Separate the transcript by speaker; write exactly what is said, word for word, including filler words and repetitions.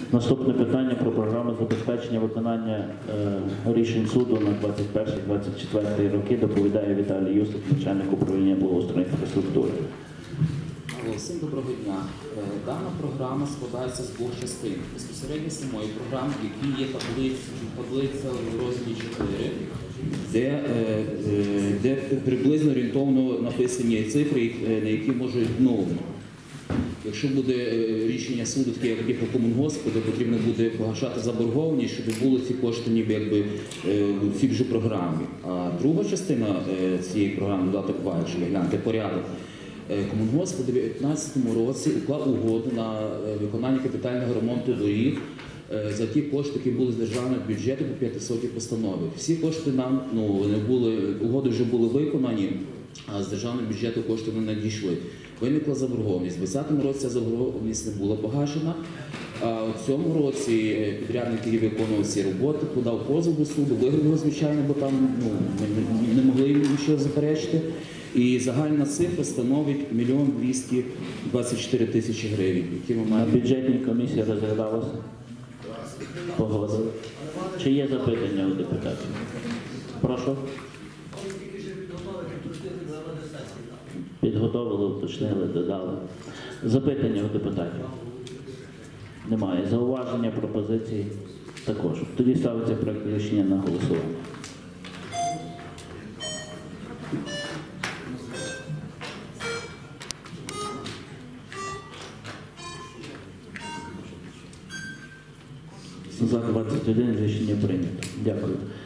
Speaker 1: Наступне питання про програму забезпечення виконання е, рішень суду на двадцять перший - двадцять четвертий роки доповідає Віталій Юсип, начальник управління благоустрою та інфраструктури.
Speaker 2: Всім доброго дня. Дана програма складається з двох частин. Безпосередньо самої програми, в якій є таблиця, таблиця в розділі чотири, де, де приблизно орієнтовно написані цифри, на які можуть, ну, якщо буде рішення суду, таке як по Комунгоспу, де потрібно буде погашати заборгованість, щоб були ці кошти ніби якби в цій вже програмі. А друга частина цієї програми, додаток два, якщо ви глянете, порядок. Комунгосп у дві тисячі дев'ятнадцятому році уклав угоду на виконання капітального ремонту доріг за ті кошти, які були з державного бюджету по п'ятисотій постанові. Всі кошти нам, ну, вони були, угоди вже були виконані, а з державного бюджету кошти не надійшли. Виникла заборгованість. У двадцятому році ця заборгованість не була погашена, а у цьому році підрядник, який виконував ці роботи, подав позов до суду, виграв його, звичайно, бо там, ну, ми не могли їм нічого заперечити. І загальна цифра становить мільйон двісті двадцять чотири тисячі гривень, які ми маємо.
Speaker 1: На бюджетній комісії розглядалося? Погодили. Чи є запитання у депутатів? Прошу. Підготовили, уточнили, додали. Запитання у депутатів? Немає. Зауваження, пропозиції? Також. Тоді ставиться проект рішення на голосування. За двадцять один рішення прийнято. Дякую.